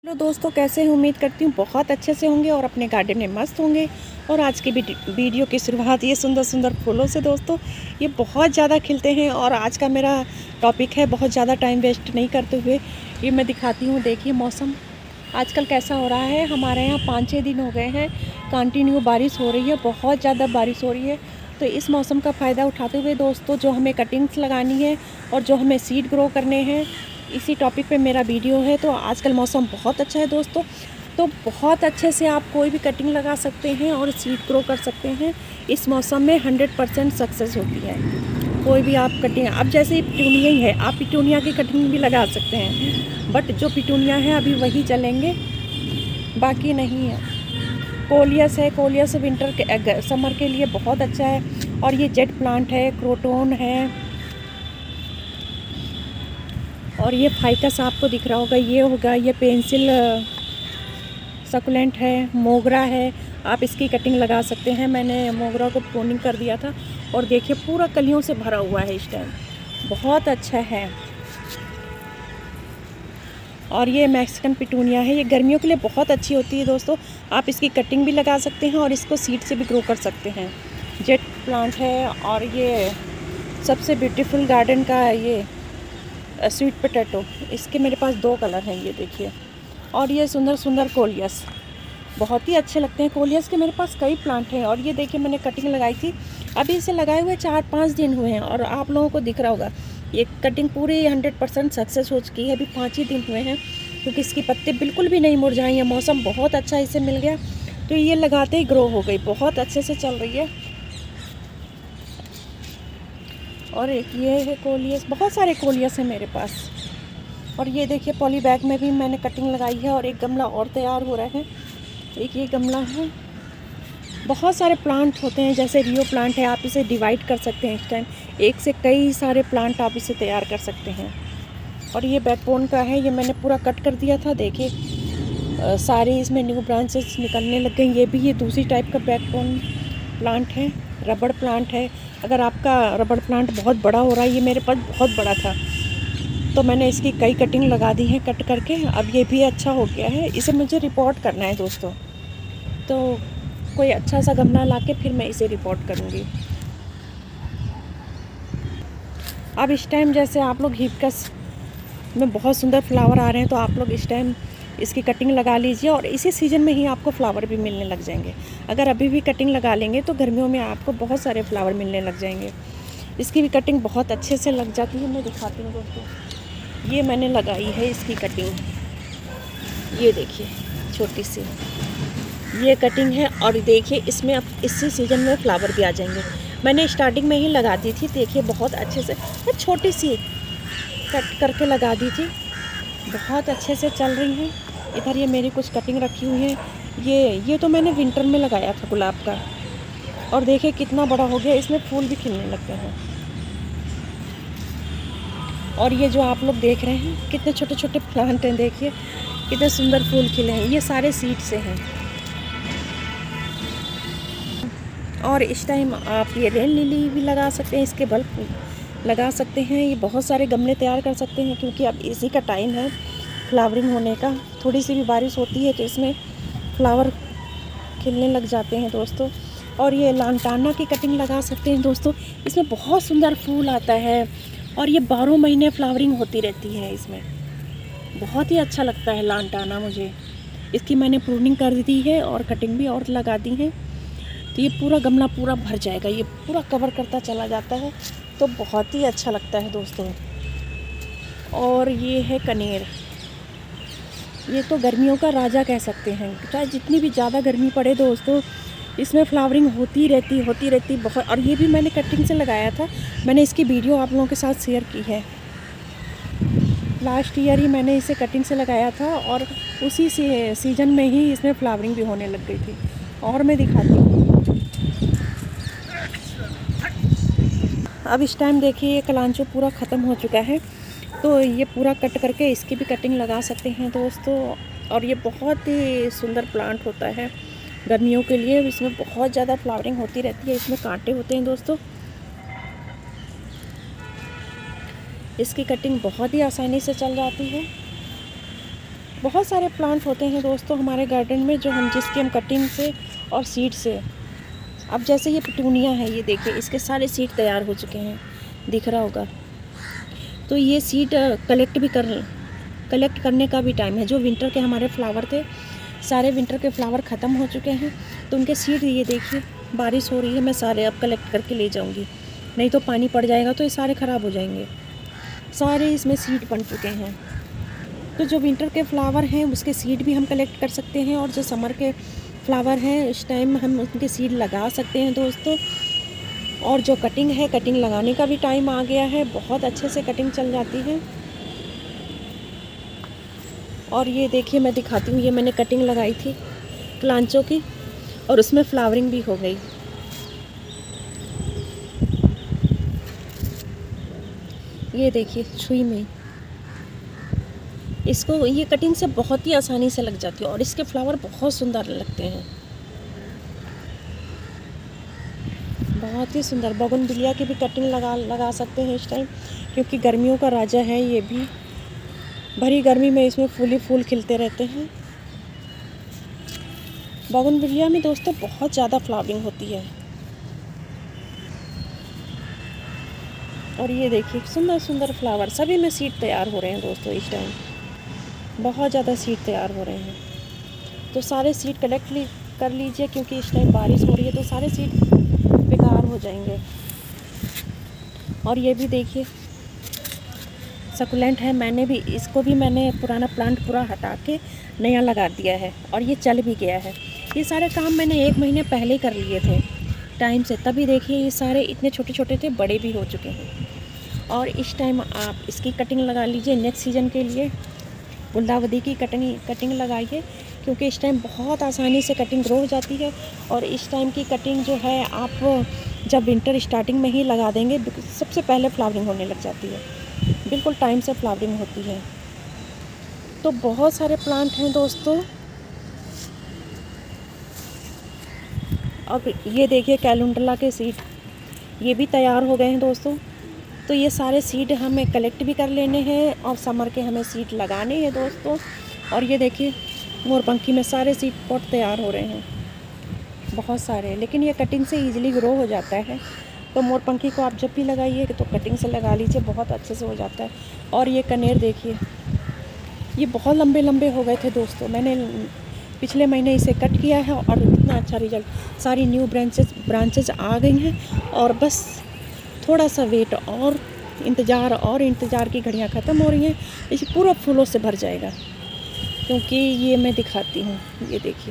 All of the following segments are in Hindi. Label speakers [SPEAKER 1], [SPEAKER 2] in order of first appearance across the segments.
[SPEAKER 1] हेलो दोस्तों, कैसे हैं? उम्मीद करती हूँ बहुत अच्छे से होंगे और अपने गार्डन में मस्त होंगे। और आज की वीडियो की शुरुआत ये सुंदर सुंदर फूलों से। दोस्तों, ये बहुत ज़्यादा खिलते हैं और आज का मेरा टॉपिक है बहुत ज़्यादा टाइम वेस्ट नहीं करते हुए ये मैं दिखाती हूँ। देखिए मौसम आजकल कैसा हो रहा है। हमारे यहाँ 5-6 दिन हो गए हैं कंटिन्यू बारिश हो रही है, बहुत ज़्यादा बारिश हो रही है। तो इस मौसम का फ़ायदा उठाते हुए दोस्तों, जो हमें कटिंग्स लगानी है और जो हमें सीड ग्रो करने हैं, इसी टॉपिक पे मेरा वीडियो है। तो आजकल मौसम बहुत अच्छा है दोस्तों, तो बहुत अच्छे से आप कोई भी कटिंग लगा सकते हैं और सीड ग्रो कर सकते हैं। इस मौसम में 100% सक्सेस होती है कोई भी आप कटिंग। अब जैसे पिटूनिया ही है, आप पिटूनिया की कटिंग भी लगा सकते हैं, बट जो पिटूनिया है अभी वही चलेंगे, बाकी नहीं है। कोलियस है, कोलियस विंटर के समर के लिए बहुत अच्छा है। और ये जेट प्लांट है, क्रोटोन है, और ये फाइकस आपको दिख रहा होगा, ये होगा, ये पेंसिल सकुलेंट है, मोगरा है। आप इसकी कटिंग लगा सकते हैं। मैंने मोगरा को प्रूनिंग कर दिया था और देखिए पूरा कलियों से भरा हुआ है इस टाइम, बहुत अच्छा है। और ये मैक्सिकन पिटूनिया है, ये गर्मियों के लिए बहुत अच्छी होती है दोस्तों। आप इसकी कटिंग भी लगा सकते हैं और इसको सीड से भी ग्रो कर सकते हैं। जेट प्लांट है। और ये सबसे ब्यूटीफुल गार्डन का ये स्वीट पोटैटो, इसके मेरे पास 2 कलर हैं, ये देखिए। और ये सुंदर सुंदर कोलियस, बहुत ही अच्छे लगते हैं कोलियस के। मेरे पास कई प्लांट हैं। और ये देखिए मैंने कटिंग लगाई थी, अभी इसे लगाए हुए 4-5 दिन हुए हैं और आप लोगों को दिख रहा होगा ये कटिंग पूरी 100% सक्सेस हो चुकी है। अभी 5 ही दिन हुए हैं क्योंकि इसकी पत्ते बिल्कुल भी नहीं मुरझाई हैं। मौसम बहुत अच्छा इसे मिल गया तो ये लगाते ही ग्रो हो गई, बहुत अच्छे से चल रही है। और एक ये है कोलियस, बहुत सारे कोलियस हैं मेरे पास। और ये देखिए पॉली बैग में भी मैंने कटिंग लगाई है और एक गमला और तैयार हो रहा है। एक ये गमला है। बहुत सारे प्लांट होते हैं, जैसे रियो प्लांट है, आप इसे डिवाइड कर सकते हैं। इस टाइम एक से कई सारे प्लांट आप इसे तैयार कर सकते हैं। और ये बैकबोन का है, ये मैंने पूरा कट कर दिया था। देखिए सारे इसमें न्यू ब्रांचेस निकलने लग गई। ये भी ये दूसरी टाइप का बैकबोन प्लांट है, रबड़ प्लांट है। अगर आपका रबड़ प्लांट बहुत बड़ा हो रहा है, ये मेरे पास बहुत बड़ा था तो मैंने इसकी कई कटिंग लगा दी है कट करके। अब ये भी अच्छा हो गया है। इसे मुझे रिपोर्ट करना है दोस्तों, तो कोई अच्छा सा गमला लाके फिर मैं इसे रिपोर्ट करूँगी। अब इस टाइम जैसे आप लोग हिबिस्कस में बहुत सुंदर फ्लावर आ रहे हैं, तो आप लोग इस टाइम इसकी कटिंग लगा लीजिए और इसी सीज़न में ही आपको फ्लावर भी मिलने लग जाएंगे। अगर अभी भी कटिंग लगा लेंगे तो गर्मियों में आपको बहुत सारे फ्लावर मिलने लग जाएंगे। इसकी भी कटिंग बहुत अच्छे से लग जाती है। मैं दिखाती हूँ दोस्तों, ये मैंने लगाई है इसकी कटिंग, ये देखिए छोटी सी ये कटिंग है। और देखिए इसमें अब इसी सीज़न में फ्लावर भी आ जाएंगे। मैंने स्टार्टिंग में ही लगा दी थी, देखिए बहुत अच्छे से छोटी सी कट करके लगा दी थी, बहुत अच्छे से चल रही हैं। इधर ये मेरी कुछ कटिंग रखी हुई है। ये तो मैंने विंटर में लगाया था गुलाब का, और देखिए कितना बड़ा हो गया, इसमें फूल भी खिलने लगते हैं। और ये जो आप लोग देख रहे हैं कितने छोटे छोटे प्लांट हैं, देखिए कितने सुंदर फूल खिले हैं। ये सारे सीड से हैं। और इस टाइम आप ये रेन लिली भी लगा सकते हैं, इसके बल्ब लगा सकते हैं। ये बहुत सारे गमले तैयार कर सकते हैं क्योंकि अब इसी का टाइम है फ्लावरिंग होने का। थोड़ी सी भी बारिश होती है तो इसमें फ्लावर खिलने लग जाते हैं दोस्तों। और ये लांटाना की कटिंग लगा सकते हैं दोस्तों, इसमें बहुत सुंदर फूल आता है और ये 12 महीने फ्लावरिंग होती रहती है। इसमें बहुत ही अच्छा लगता है लांटाना मुझे। इसकी मैंने प्रूनिंग कर दी है और कटिंग भी और लगा दी है, तो ये पूरा गमला पूरा भर जाएगा, ये पूरा कवर करता चला जाता है, तो बहुत ही अच्छा लगता है दोस्तों। और ये है कनेर, ये तो गर्मियों का राजा कह सकते हैं। चाहे जितनी भी ज़्यादा गर्मी पड़े दोस्तों, इसमें फ्लावरिंग होती रहती बहुत। और ये भी मैंने कटिंग से लगाया था, मैंने इसकी वीडियो आप लोगों के साथ शेयर की है। लास्ट ईयर ही मैंने इसे कटिंग से लगाया था और उसी से सीज़न में ही इसमें फ्लावरिंग भी होने लग गई थी। और मैं दिखाती हूँ। अब इस टाइम देखिए ये कलांचो पूरा ख़त्म हो चुका है, तो ये पूरा कट करके इसकी भी कटिंग लगा सकते हैं दोस्तों। और ये बहुत ही सुंदर प्लांट होता है गर्मियों के लिए। इसमें बहुत ज़्यादा फ्लावरिंग होती रहती है। इसमें कांटे होते हैं दोस्तों। इसकी कटिंग बहुत ही आसानी से चल जाती है। बहुत सारे प्लांट होते हैं दोस्तों हमारे गार्डन में जो जिसकी हम कटिंग से और सीड से, अब जैसे ये पिटूनिया है, ये देखिए इसके सारे सीड तैयार हो चुके हैं, दिख रहा होगा। तो ये सीड कलेक्ट करने का भी टाइम है। जो विंटर के हमारे फ्लावर थे, सारे विंटर के फ्लावर ख़त्म हो चुके हैं, तो उनके सीड ये देखिए, बारिश हो रही है, मैं सारे अब कलेक्ट करके ले जाऊंगी, नहीं तो पानी पड़ जाएगा तो ये सारे ख़राब हो जाएंगे। सारे इसमें सीड बन चुके हैं। तो जो विंटर के फ्लावर हैं उसके सीड भी हम कलेक्ट कर सकते हैं, और जो समर के फ्लावर हैं इस टाइम हम उनके सीड लगा सकते हैं दोस्तों। और जो कटिंग है, कटिंग लगाने का भी टाइम आ गया है, बहुत अच्छे से कटिंग चल जाती है। और ये देखिए मैं दिखाती हूँ, ये मैंने कटिंग लगाई थी क्लांचों की और उसमें फ्लावरिंग भी हो गई। ये देखिए छुई में इसको, ये कटिंग से बहुत ही आसानी से लग जाती है और इसके फ्लावर बहुत सुंदर लगते हैं, बहुत ही सुंदर। बोगनविलिया की भी कटिंग लगा सकते हैं इस टाइम, क्योंकि गर्मियों का राजा है ये भी। भरी गर्मी में इसमें फूल ही फूल खिलते रहते हैं। बोगनविलिया में दोस्तों बहुत ज़्यादा फ्लावरिंग होती है। और ये देखिए सुंदर सुंदर फ्लावर, सभी में सीड तैयार हो रहे हैं दोस्तों इस टाइम, बहुत ज़्यादा सीड तैयार हो रहे हैं। तो सारे सीड कलेक्ट कर लीजिए, क्योंकि इस टाइम बारिश हो रही है तो सारे सीड बेकार हो जाएंगे। और ये भी देखिए सकुलेंट है, मैंने पुराना प्लांट पूरा हटा के नया लगा दिया है और ये चल भी गया है। ये सारे काम मैंने 1 महीने पहले कर लिए थे टाइम से, तभी देखिए ये सारे इतने छोटे छोटे थे, बड़े भी हो चुके हैं। और इस टाइम आप इसकी कटिंग लगा लीजिए नेक्स्ट सीजन के लिए। गुलदावदी की कटिंग लगाइए, क्योंकि इस टाइम बहुत आसानी से कटिंग ग्रो हो जाती है। और इस टाइम की कटिंग जो है आप जब विंटर स्टार्टिंग में ही लगा देंगे, सबसे पहले फ्लावरिंग होने लग जाती है, बिल्कुल टाइम से फ्लावरिंग होती है। तो बहुत सारे प्लांट हैं दोस्तों। अब ये देखिए कैलेंडुला के सीड, ये भी तैयार हो गए हैं दोस्तों। तो ये सारे सीड हमें कलेक्ट भी कर लेने हैं और समर के हमें सीड लगाने हैं दोस्तों। और ये देखिए मोरपंखी में सारे सीड पॉट तैयार हो रहे हैं, बहुत सारे, लेकिन ये कटिंग से ईजिली ग्रो हो जाता है। तो मोरपंखी को आप जब भी लगाइए तो कटिंग से लगा लीजिए, बहुत अच्छे से हो जाता है। और ये कनेर देखिए, ये बहुत लंबे लंबे हो गए थे दोस्तों, मैंने पिछले महीने इसे कट किया है और इतना अच्छा रिजल्ट, सारी न्यू ब्रांचेज आ गई हैं। और बस थोड़ा सा वेट और इंतज़ार की घड़ियां ख़त्म हो रही हैं, इसे पूरा फूलों से भर जाएगा। क्योंकि ये मैं दिखाती हूँ, ये देखिए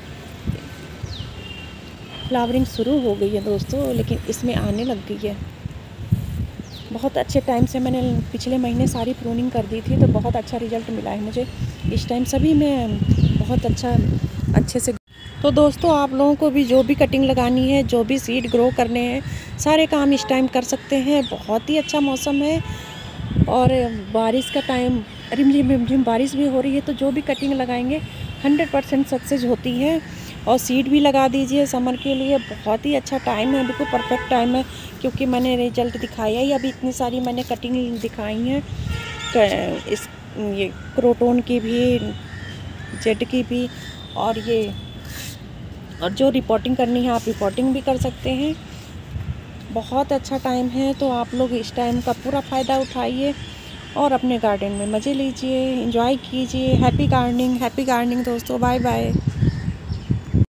[SPEAKER 1] फ्लावरिंग शुरू हो गई है दोस्तों, लेकिन इसमें आने लग गई है। बहुत अच्छे टाइम से मैंने पिछले महीने सारी प्रूनिंग कर दी थी, तो बहुत अच्छा रिजल्ट मिला है मुझे इस टाइम, सभी में बहुत अच्छे से। तो दोस्तों आप लोगों को भी जो भी कटिंग लगानी है, जो भी सीड ग्रो करने हैं, सारे काम इस टाइम कर सकते हैं। बहुत ही अच्छा मौसम है और बारिश का टाइम, रिमझिम बारिश भी हो रही है। तो जो भी कटिंग लगाएंगे 100% सक्सेस होती है। और सीड भी लगा दीजिए समर के लिए, बहुत ही अच्छा टाइम है, बिल्कुल परफेक्ट टाइम है। क्योंकि मैंने रिजल्ट दिखाया ही, अभी इतनी सारी मैंने कटिंग दिखाई हैं, ये क्रोटोन की भी, जेड की भी, और जो रिपोर्टिंग करनी है आप रिपोर्टिंग भी कर सकते हैं। बहुत अच्छा टाइम है, तो आप लोग इस टाइम का पूरा फ़ायदा उठाइए और अपने गार्डन में मज़े लीजिए, एंजॉय कीजिए। हैप्पी गार्डनिंग दोस्तों, बाय बाय।